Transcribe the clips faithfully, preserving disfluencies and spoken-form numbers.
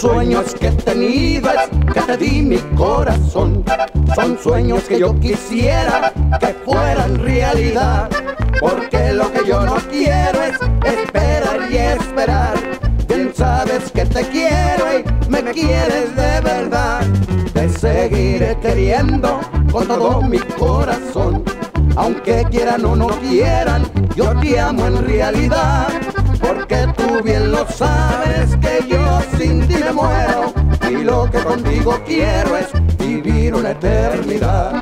sueños que he tenido es que te di mi corazón. Son sueños que yo quisiera que fueran realidad, porque lo que yo no quiero es esperar y esperar. Bien sabes que te quiero y me quieres de verdad. Te seguiré queriendo con todo mi corazón. Aunque quieran o no quieran, yo te amo en realidad, porque tú bien lo sabes que yo sin ti me muero, y lo que contigo quiero es vivir una eternidad.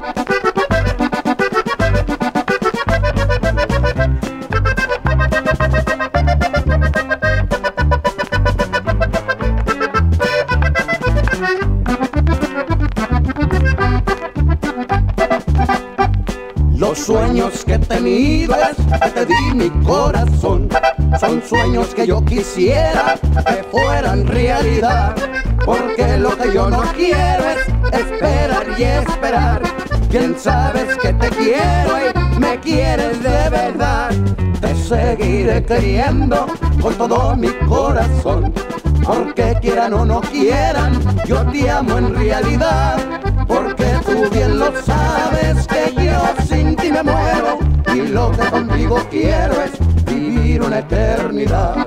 Los sueños que he tenido es que te di mi corazón. Son sueños que yo quisiera que fueran realidad, porque lo que yo no quiero es esperar y esperar. Bien sabes que te quiero y me quieres de verdad. Te seguiré queriendo con todo mi corazón, porque quieran o no quieran, yo te amo en realidad, porque tú bien lo sabes que yo sin ti me muero, y lo que contigo quiero es vivir una eternidad.